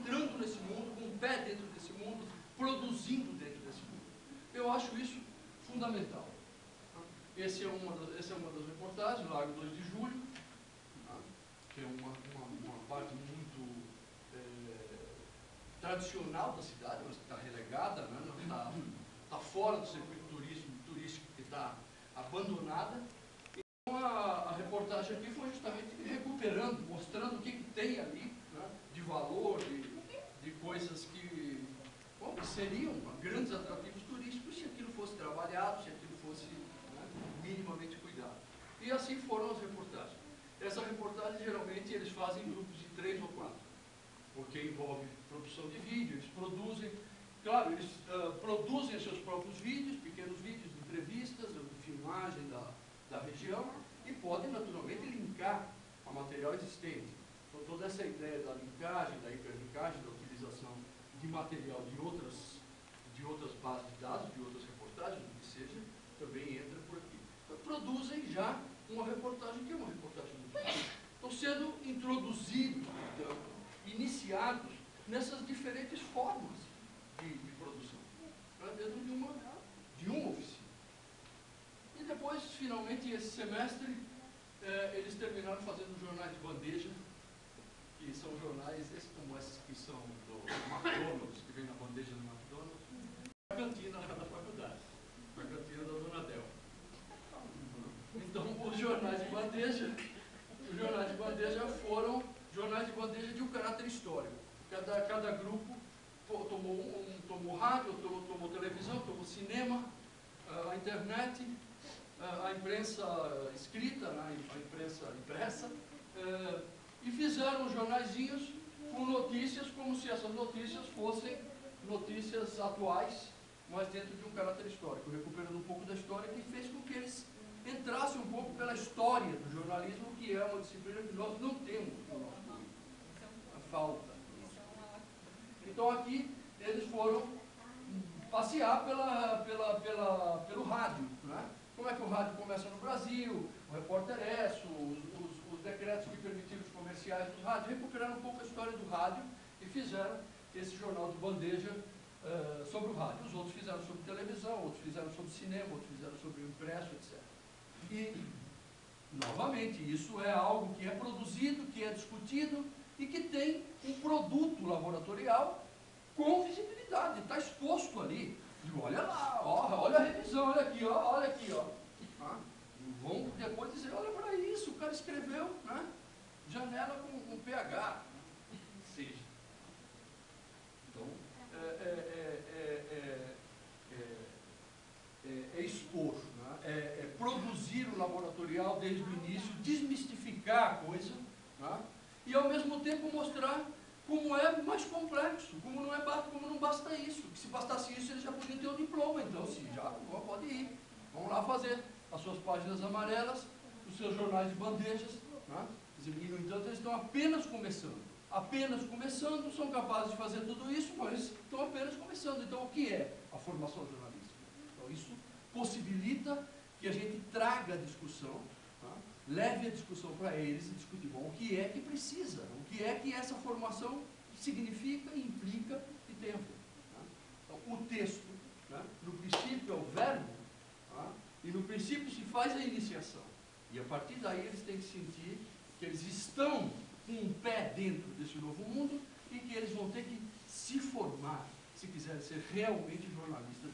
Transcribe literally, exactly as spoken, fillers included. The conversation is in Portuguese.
entrando nesse mundo, com o pé dentro desse mundo, produzindo dentro desse mundo. Eu acho isso fundamental. Esse é uma das, essa é uma das reportagens, Largo dois de julho, que é uma, uma, uma parte muito é, tradicional da cidade, mas que está relegada, né? Não está, está fora do circuito turístico, turístico que está abandonada. Então a, a reportagem aqui foi justamente recuperando, mostrando o que, que tem ali, né? De valor, de, de coisas que, bom, que seriam grandes atrativos turísticos se aquilo fosse trabalhado, se aquilo fosse, né, minimamente cuidado. E assim foram as reportagens. Essa reportagem, geralmente, eles fazem em grupos de três ou quatro, porque envolve produção de vídeo, eles produzem, claro, eles uh, produzem seus próprios vídeos, pequenos vídeos de entrevistas, de filmagem da, da região, e podem, naturalmente, linkar a material existente. Então, toda essa ideia da linkagem, da hiperlinkagem, da utilização de material de outras, de outras bases de dados, de outras reportagens, o que seja, também entra por aqui. Então, produzem já uma reportagem que é uma reportagem muito boa. Estão sendo introduzidos, então, iniciados nessas diferentes formas de, de produção, né, dentro de uma, de uma oficina. E depois, finalmente, esse semestre, eh, eles terminaram fazendo jornais de bandeja, que são jornais, esses, como esses que são do McDonald's, que vem na bandeja do McDonald's, a cantina da faculdade, a cantina da Dona Del. Então, os jornais de bandeja, os jornais de bandeja foram jornais de bandeja de um caráter histórico. Cada, cada grupo tomou, um, tomou rádio, tomou, tomou televisão, tomou cinema, a internet, a imprensa escrita, a imprensa impressa, e fizeram jornaizinhos com notícias como se essas notícias fossem notícias atuais, mas dentro de um caráter histórico, recuperando um pouco da história, que fez com que eles entrassem um pouco pela história do jornalismo, que é uma disciplina que nós não temos no nosso país. A falta. Então aqui eles foram passear pela, pela, pela, pelo rádio, né? Como é que o rádio começa no Brasil, o Repórter Esso, os, os, os decretos que permitiram os comerciais do rádio, recuperaram um pouco a história do rádio e fizeram esse jornal de bandeja uh, sobre o rádio. Os outros fizeram sobre televisão, outros fizeram sobre cinema, outros fizeram sobre o impresso, etcétera. E, novamente, isso é algo que é produzido, que é discutido e que tem um produto laboratorial com visibilidade, está exposto ali. E olha lá, ó, olha a revisão, olha aqui, ó, olha aqui, ó. Ah, vão depois dizer, olha para isso, o cara escreveu, né? Janela com, com pH. Seja. Então, é, é, é, é, é, é expor, né? é, é produzir o laboratorial desde o início, desmistificar a coisa, né? E ao mesmo tempo mostrar como é mais complexo, como não, é, como não basta isso, que se bastasse isso eles já podiam ter o diploma, então se já pode ir, vamos lá fazer as suas páginas amarelas, os seus jornais de bandejas, né? E no entanto eles estão apenas começando, apenas começando, são capazes de fazer tudo isso, mas estão apenas começando. Então o que é a formação jornalística? Então isso possibilita que a gente traga a discussão, leve a discussão para eles e discutir, bom, o que é que precisa, o que é que essa formação significa, implica e tem a ver. Tá? Então, o texto, né, no princípio é o verbo, tá? E no princípio se faz a iniciação. E a partir daí eles têm que sentir que eles estão com um pé dentro desse novo mundo e que eles vão ter que se formar, se quiserem ser realmente jornalistas